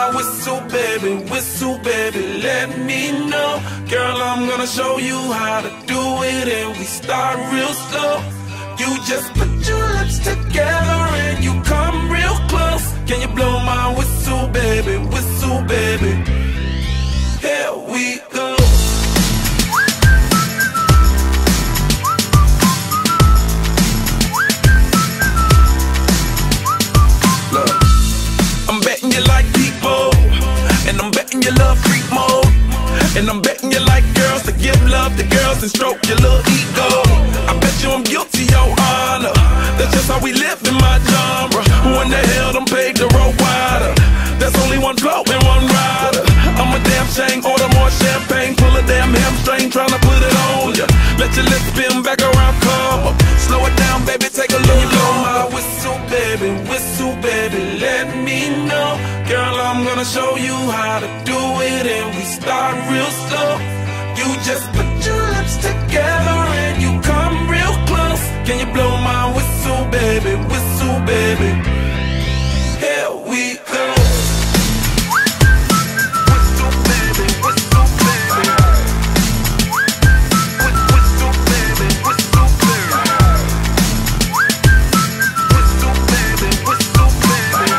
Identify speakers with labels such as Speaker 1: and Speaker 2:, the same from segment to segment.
Speaker 1: whistle, baby, let me know. Girl, I'm gonna show you how to do it, and we start real slow. You just put your lips together and you come real close. Can you blow my whistle, baby, whistle, baby? Here we go. Look, I'm betting you like people, and I'm betting you love freak mode, and I'm betting you like girls to give love to girls and stroke your little ego. I bet you I'm guilty, your honor. That's just how we live in my genre. Who in the hell done paved the road wider? There's only one flow and one rider. I'm a damn shame, order more champagne, pull a damn hamstring, tryna put it on ya. Let your lips spin back around, come up. Slow it down, baby, take a little blow my whistle, baby, let me know. Girl, I'm gonna show you how to do it, and we start real slow. You just put your lips together and you come real close. Can you blow my whistle, baby, whistle, baby? Here we go. Whistle, baby, whistle, baby. Whistle, baby, whistle, baby. Whistle, baby, whistle, baby.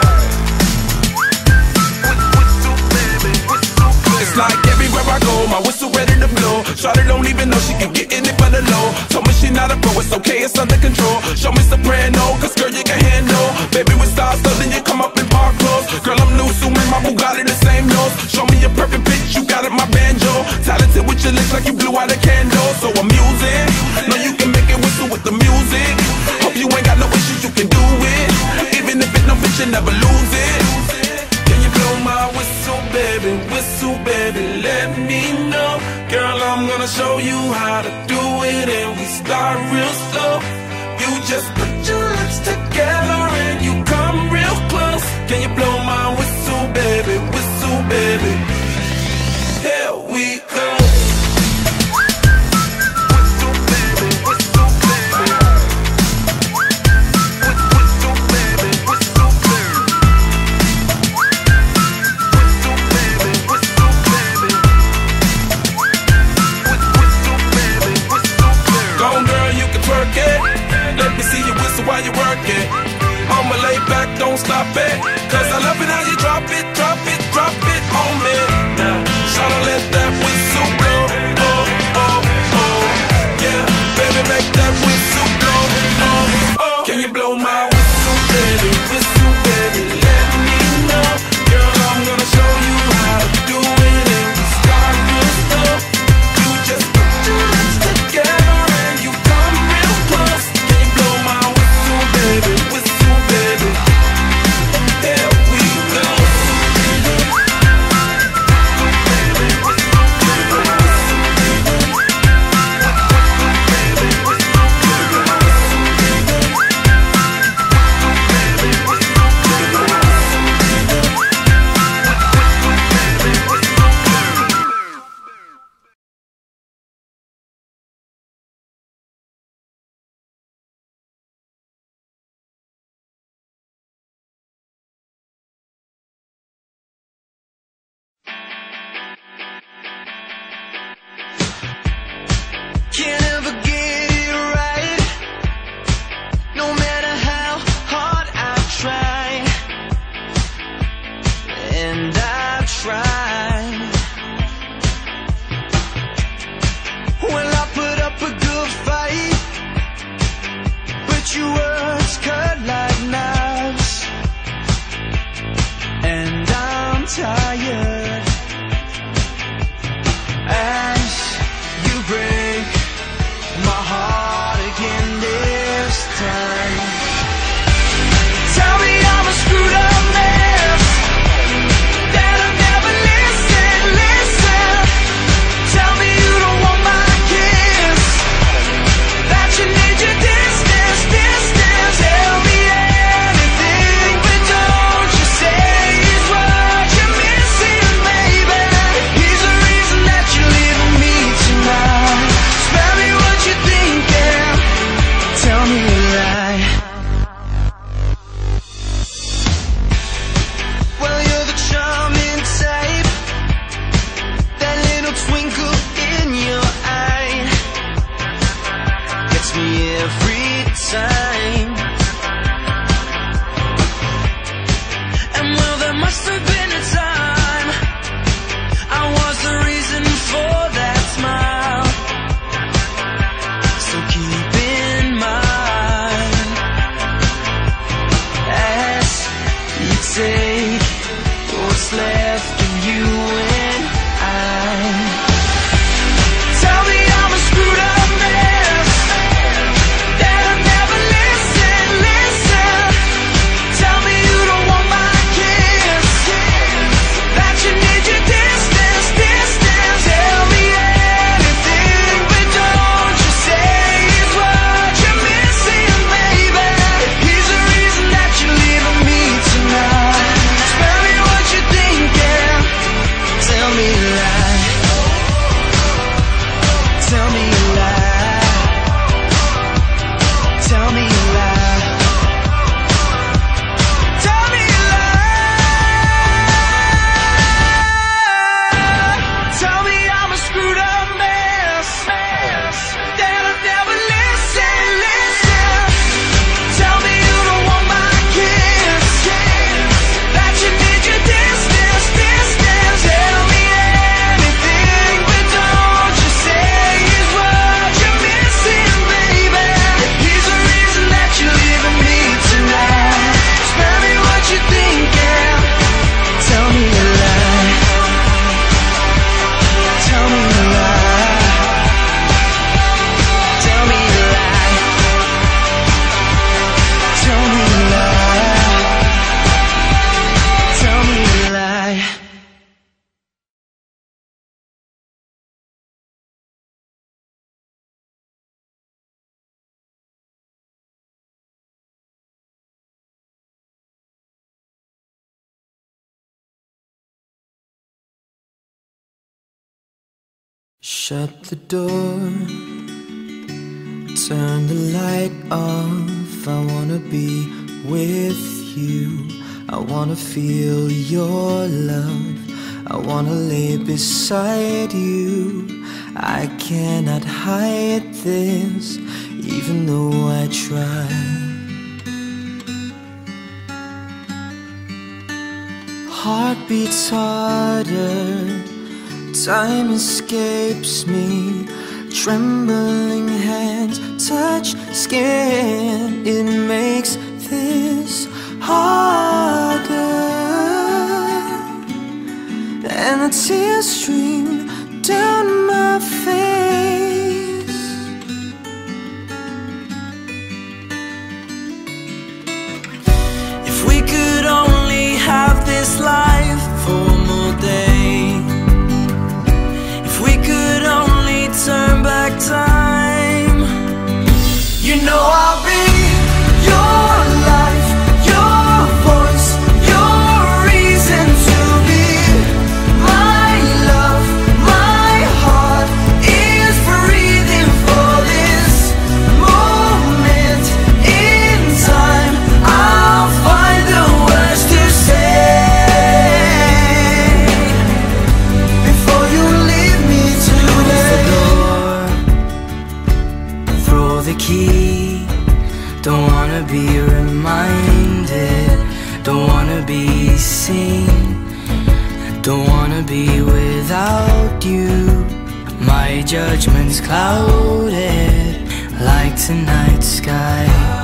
Speaker 1: Whistle, baby, whistle, baby. It's like everywhere I go, my whistle ready to blow. Shawty don't even know she can get in it for the low. Told me she not a pro, it's okay, it's under control. Show me soprano, cause girl you can handle. Baby with stars, so then you come up in park clothes. Girl I'm new, so my Bugatti the same nose. Show me a perfect pitch, you got it, my banjo. Talented with your lips like you blew out a candle. So I'm using, know you can make it whistle with the music. Hope you ain't got no issues, you can do it. Even if it no fit, you never lose it. Can you blow my whistle, baby, let me know. Girl, I'm gonna show you how to do it, and we start real slow. You just put your lips together and you come real close. Can you blow my whistle, baby, whistle, baby? Here we go. Whistle, baby, whistle, baby. Whistle, baby, whistle, baby. Whistle, baby, whistle, baby. Whistle, baby, whistle, baby. Go on, girl, you can twerk it. Let me see you whistle while you work it. I'ma lay back, don't stop it, cause I love it how you drop it, drop it, drop it on me. Now, tryna let that whistle blow, oh, oh, oh. Yeah, baby, make that whistle blow, oh, oh. Can you blow my whistle, baby, let me know. Girl, I'm gonna show you how to do it, and we start real slow. You just put your lips together and you come real close. Can you blow my whistle, baby, whistle, baby? Here we go.
Speaker 2: Can't ever get it right, no matter how hard I try, and I try. Well, I put up a good fight, but your words cut like knives, and I'm tired as you break my heart again this time. Tell me I'm a screwed up mess, that I've never listen. Tell me you don't want my kiss, that you need your distance. Tell me anything, but don't you say it's what you're missing, baby. Here's the reason that you leave. Shut the door, turn the light off. I wanna be with you. I wanna feel your love. I wanna lay beside you. I cannot hide this, even though I try. Heart beats harder, time escapes me. Trembling hands touch skin. It makes this harder, and the tears stream down my face. If we could only have this life for one more day, if we could only turn back time, you know I'll be your life, your voice, your reason to be. My love, my heart is breathing for this moment in time. I'll find the words to say before you leave me today. Throw the key. Don't wanna be reminded, don't wanna be seen, don't wanna be without you. My judgment's clouded like tonight's sky.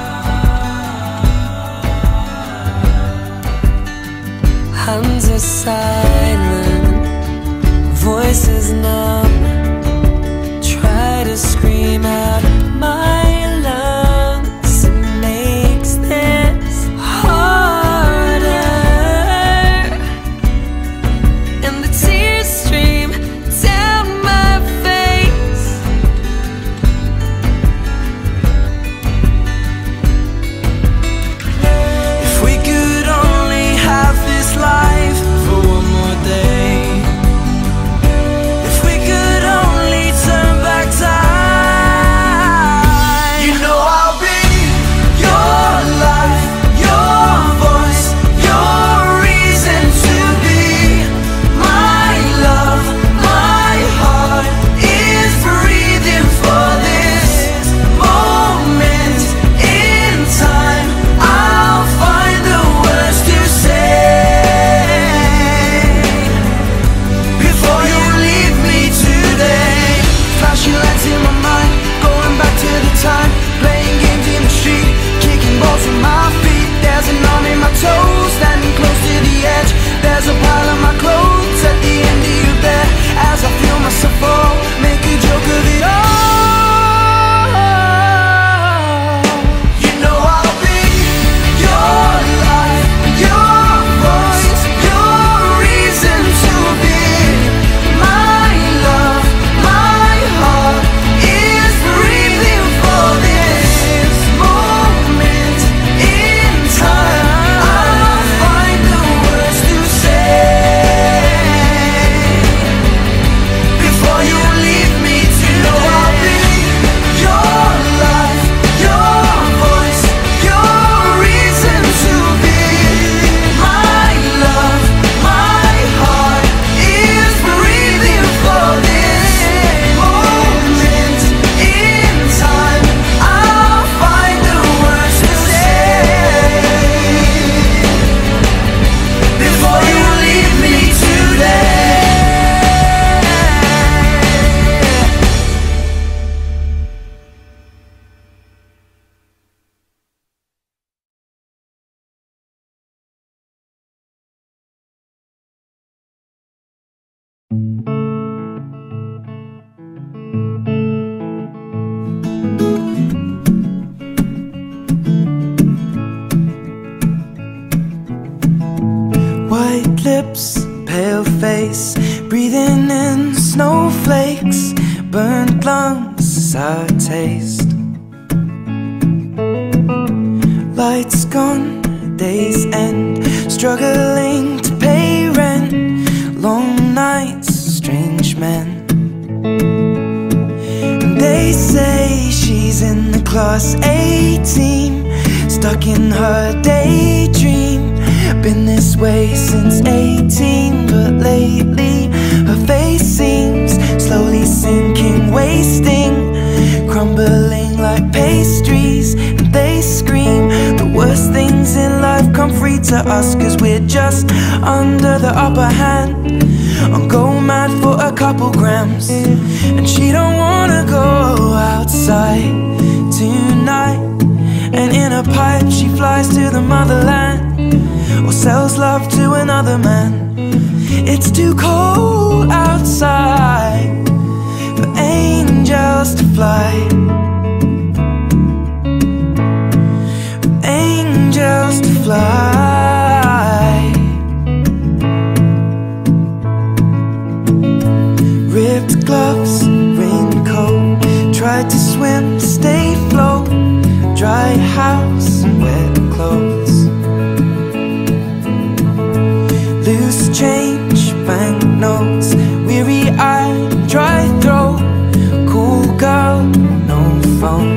Speaker 2: Hands are silent, voices numb. Try to scream out my lungs. It makes this harder, and the tears stream down my face. If we could only have this life for one more day, if we could only turn back time, you know I'll be your life, your voice, your reason to be. My love, my heart is breathing for this moment in time. I'll find the words to say before you leave me today. Flashing lights in my mind, going back to the time, playing games in the street, kicking balls with my feet. There's an arm in my toes, standing close to the edge. There's a pile of my clothes at the end of your bed. As I feel myself fall, make a joke of it all. You know I'll be your life, your voice, your reason to be. My love, my heart is breathing for this moment in time. I'll find the words to say before you leave me today. I'll be your life, your voice, your reason to be. My love, my heart is breathing for this moment in time. I'll find the words to say before you leave me today. White lips, pale face, breathing in snowflakes. Burnt lungs is our taste. Lights gone, days end, struggling to pay rent. Long nights, strange men. They say she's in the class A team, stuck in her daydream. Been this way since 18, but lately her face seems slowly sinking, wasting, crumbling like pastries. And they scream the worst things in life come free to us, 'cause we're just under the upper hand. I'm go mad for a couple grams, and she don't wanna go outside tonight. And in a pipe she flies to the motherland, or sells love to another man. It's too cold outside for angels to fly, for angels to fly. Ripped gloves, raincoat, tried to swim, stay afloat. Dry house, wet clothes, loose change, banknotes, weary-eyed, dry throat, cool girl, no phone.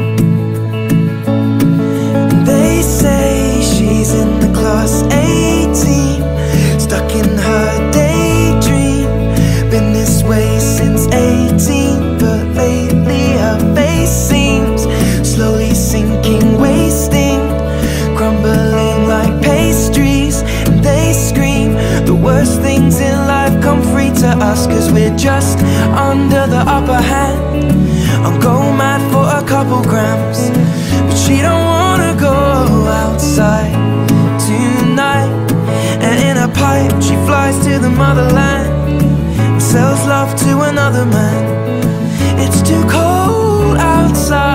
Speaker 2: They say she's in the class A team, stuck in her daydream. Been this way since 18, but lately her face seems slowly sinking, wasting, crumbling like pastries. And they scream the worst things in life come free to us, 'cause we're just under the upper hand. I'm go mad for a couple grams, but she don't wanna go outside tonight. And in a pipe she flies to the motherland, and sells love to another man. It's too cold outside